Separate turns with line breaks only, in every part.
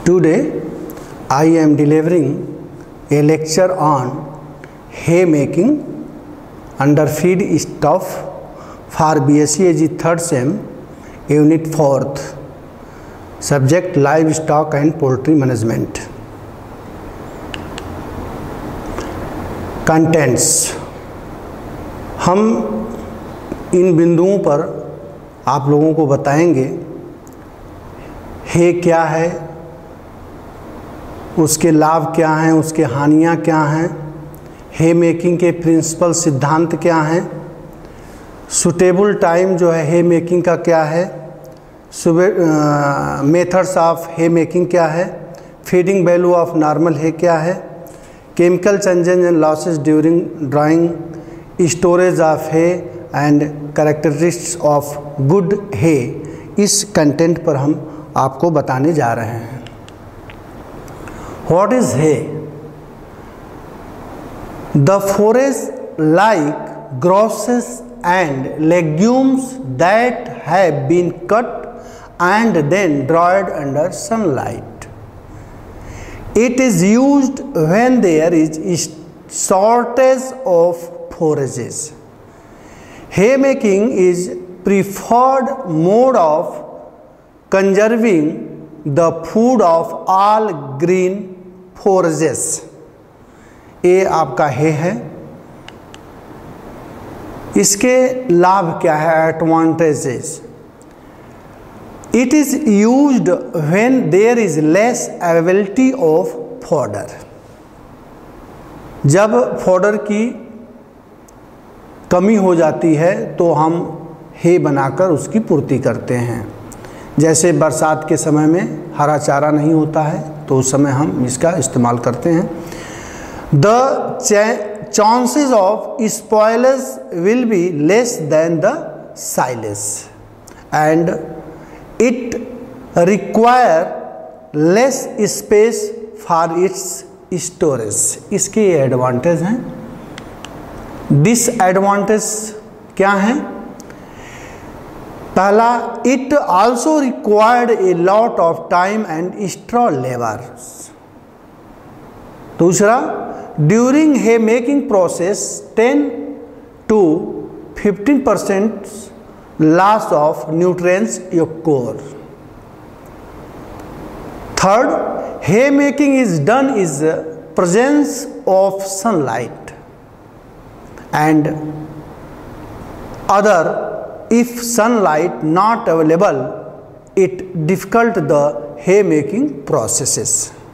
Today I am delivering a lecture on haymaking under feed stuff for BSc AG 3rd Sem Unit 4th, subject livestock and poultry management. Contents, हम इन बिंदुओं पर आप लोगों को बताएंगे है क्या है, उसके लाभ क्या हैं, उसके हानियां क्या हैं, है मेकिंग के प्रिंसिपल सिद्धांत क्या हैं, सुटेबल टाइम जो है मेकिंग का क्या है, मेथड्स ऑफ है मेकिंग क्या है, feeding value of normal hay क्या है, chemical changes and losses during drying, storage of hay and characteristics of good hay, इस कंटेंट पर हम आपको बताने जा रहे हैं। What is hay? The forage like grasses and legumes that have been cut and then dried under sunlight. It is used when there is shortage of forages. Haymaking is preferred mode of conserving the food of all green forages. ये आपका है। इसके लाभ क्या है, advantages? It is used when there is less availability of fodder. जब fodder की कमी हो जाती है तो हम है बनाकर उसकी पूर्ति करते हैं। जैसे बरसात के समय में हरा चारा नहीं होता है तो उस समय हम इसका इस्तेमाल करते हैं। The chances of spoilers will be less than the silage and it require less space for its storage. इसके ये एडवांटेज हैं। डिसएडवांटेज क्या हैं? पहला, it also required a lot of time and extra labour. दूसरा, during hay making process 10 to 15% loss of nutrients occur. Third, hay making is done is presence of sunlight and other if sunlight not available, it difficult the hay making processes.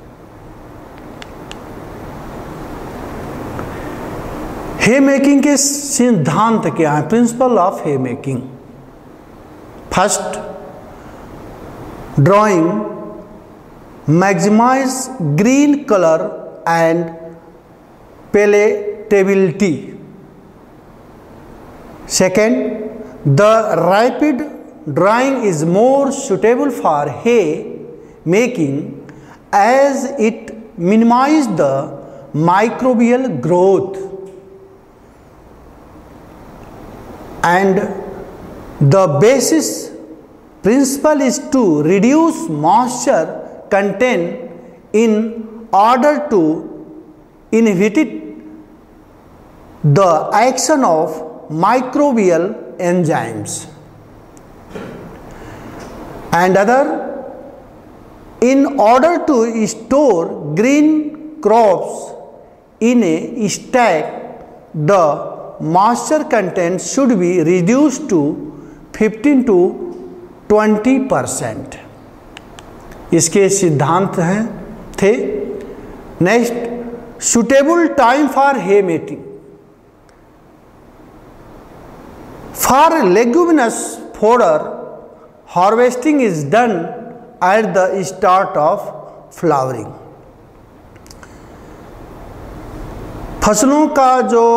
hay making के सिद्धांत क्या है? Principle of hay making. First, drying maximise green colour and palatability. Second, the rapid drying is more suitable for hay making as it minimizes the microbial growth, and the basis principle is to reduce moisture content in order to inhibit the action of microbial enzymes and other. In order to store green crops in a stack, the moisture content should be reduced to 15 to 20%. इसके सिद्धांत हैं थे। Next, suitable time for hay making. For leguminous fodder, harvesting is done at the start of flowering. फसलों का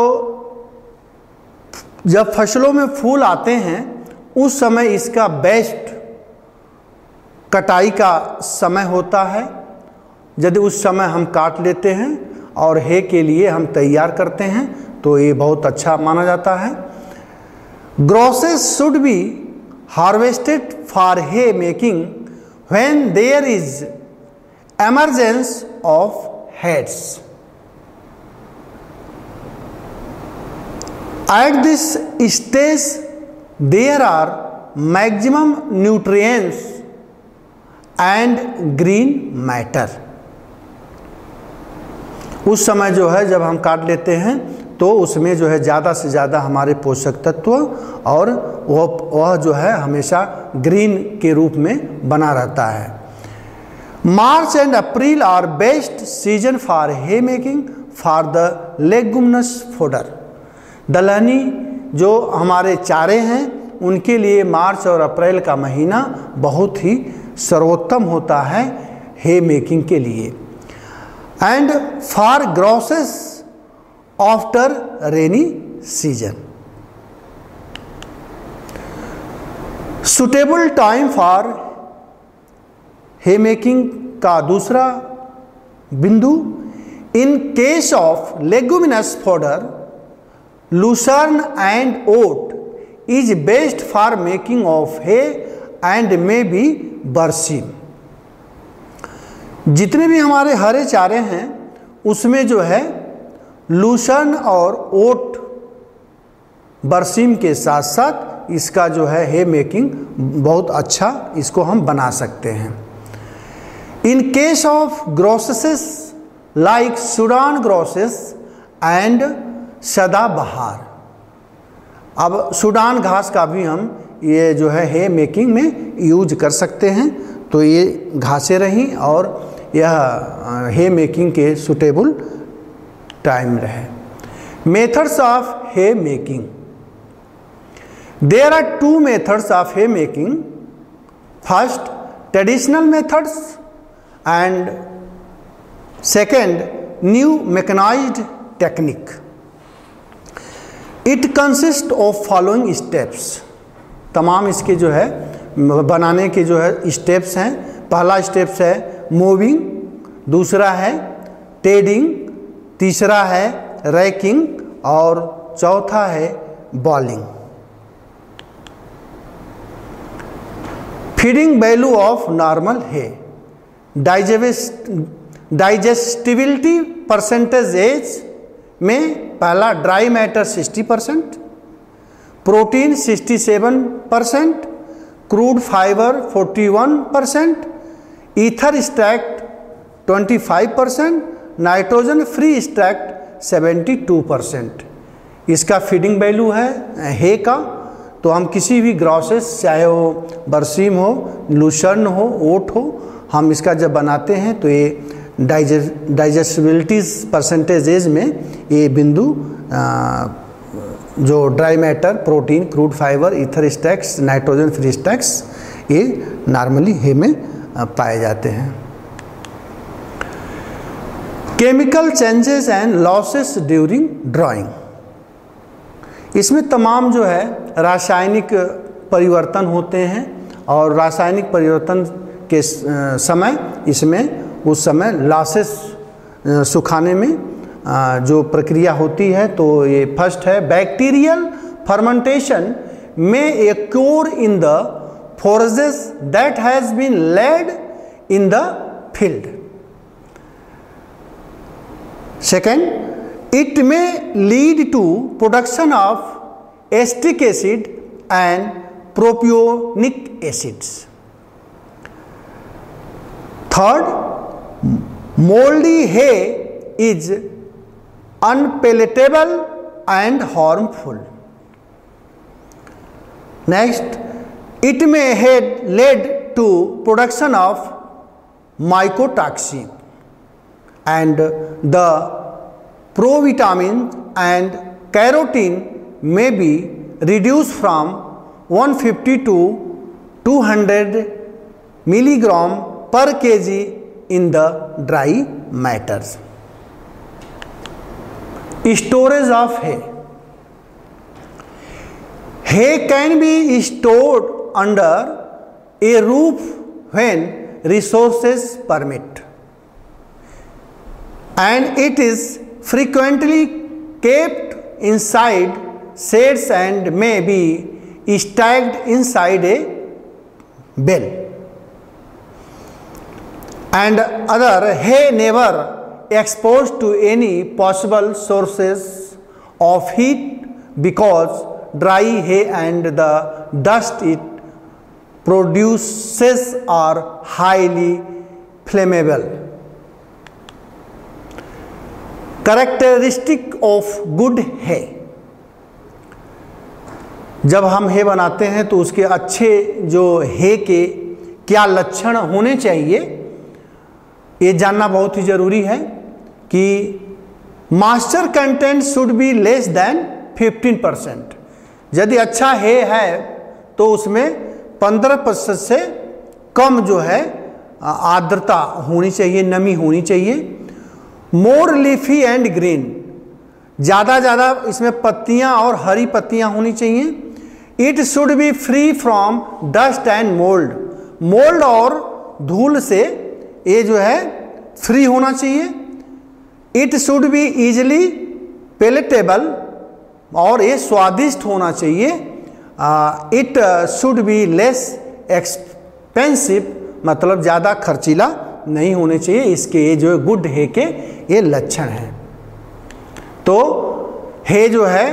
जब फसलों में फूल आते हैं उस समय इसका बेस्ट कटाई का समय होता है। यदि उस समय हम काट लेते हैं और है के लिए हम तैयार करते हैं तो ये बहुत अच्छा माना जाता है। Grasses should be harvested for hay making when there is emergence of heads. At this stage, there are maximum nutrients and green matter. उस समय जो है जब हम काट लेते हैं तो उसमें जो है ज़्यादा से ज़्यादा हमारे पोषक तत्व और वह जो है हमेशा ग्रीन के रूप में बना रहता है। March and April are best season for hay making for the leguminous fodder. दलहनी जो हमारे चारे हैं उनके लिए मार्च और अप्रैल का महीना बहुत ही सर्वोत्तम होता है हे मेकिंग के लिए। And for grasses after rainy season. Suitable time for hay making का दूसरा बिंदु, in case of leguminous fodder lucerne and oat is best for making of hay and may be berseem. जितने भी हमारे हरे चारे हैं उसमें जो है लूसर्न और ओट बरसीम के साथ साथ इसका जो है हे मेकिंग बहुत अच्छा इसको हम बना सकते हैं। In case of grasses like Sudan grasses and sadabahar. अब सूडान घास का भी हम ये जो है हे मेकिंग में यूज कर सकते हैं, तो ये घासें रहीं और यह हे मेकिंग के सुटेबल टाइम रहे। Methods of hay making. There are two methods of hay making. First, traditional methods and second, new mechanised technique. It consist of following steps. तमाम इसके जो है बनाने के जो है स्टेप्स हैं। पहला स्टेप्स है मूविंग, दूसरा है टेडिंग, तीसरा है रैकिंग और चौथा है baling. Feeding value of normal hay. Digestibility percentage as में पहला dry matter 60%, protein 67%, crude fibre 41%, ether extract 25%, nitrogen free extract 72%। इसका फीडिंग वैल्यू है हे का। तो हम किसी भी ग्रॉसेस, चाहे वो बरसीम हो, लूसर्न हो, ओट हो, हम इसका जब बनाते हैं तो ये डाइजेस्टिबिलिटी परसेंटेजेज में ये बिंदु जो dry matter, protein, crude fibre, ether extracts, nitrogen free extracts, ये नॉर्मली हे में पाए जाते हैं। Chemical changes and losses during drying. इसमें तमाम जो है रासायनिक परिवर्तन होते हैं और रासायनिक परिवर्तन के समय इसमें उस समय लॉसेस सुखाने में जो प्रक्रिया होती है, तो ये फर्स्ट है बैक्टीरियल फर्मेंटेशन में occur in the forages that has been laid in the field. Second, it may lead to production of acetic acid and propionic acids. Third, moldy hay is unpalatable and harmful. Next, it may have led to production of mycotoxin and the provitamin and carotene may be reduced from 150 to 200 milligram per kg in the dry matters. Storage of hay. Hay can be stored under a roof when resources permit, and it is frequently kept inside sheds and may be stacked inside a bale. and other hay never exposed to any possible sources of heat because dry hay and the dust it produces are highly flammable. Characteristic of good hay. जब हम हे बनाते हैं तो उसके अच्छे जो हे के क्या लक्षण होने चाहिए ये जानना बहुत ही ज़रूरी है कि moisture content should be less than 15%। यदि अच्छा हे है तो उसमें 15% से कम जो है आर्द्रता होनी चाहिए, नमी होनी चाहिए। मोर लीफी एंड ग्रीन, ज़्यादा इसमें पत्तियां और हरी पत्तियां होनी चाहिए। It should be free from dust and mould, mould और धूल से ये जो है फ्री होना चाहिए। It should be easily palatable, और ये स्वादिष्ट होना चाहिए। It should be less expensive, मतलब ज़्यादा खर्चीला नहीं होने चाहिए। इसके ये जो गुड है के ये लक्षण हैं। तो हे जो है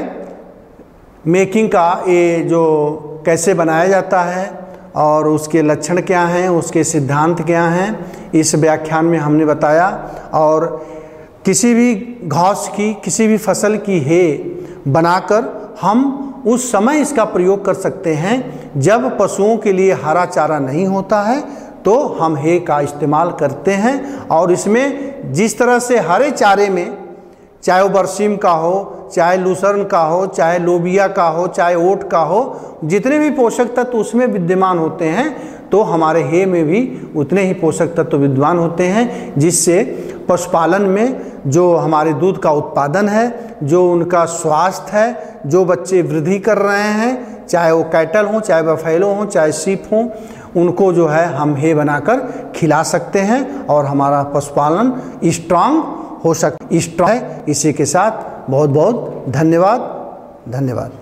मेकिंग का ये जो कैसे बनाया जाता है और उसके लक्षण क्या हैं, उसके सिद्धांत क्या हैं, इस व्याख्यान में हमने बताया। और किसी भी घास की, किसी भी फसल की हे बनाकर हम उस समय इसका प्रयोग कर सकते हैं जब पशुओं के लिए हरा चारा नहीं होता है, तो हम हे का इस्तेमाल करते हैं। और इसमें जिस तरह से हरे चारे में, चाहे वो बरसीम का हो, चाहे लूसर्न का हो, चाहे लोबिया का हो, चाहे ओट का हो, जितने भी पोषक तत्व उसमें विद्यमान होते हैं, तो हमारे हे में भी उतने ही पोषक तत्व विद्यमान होते हैं, जिससे पशुपालन में जो हमारे दूध का उत्पादन है, जो उनका स्वास्थ्य है, जो बच्चे वृद्धि कर रहे हैं, चाहे वो कैटल हों, चाहे बफेलो हों, चाहे सीप हों, उनको जो है हम हे बनाकर खिला सकते हैं और हमारा पशुपालन स्ट्रांग हो सकता है। इसी के साथ बहुत बहुत धन्यवाद।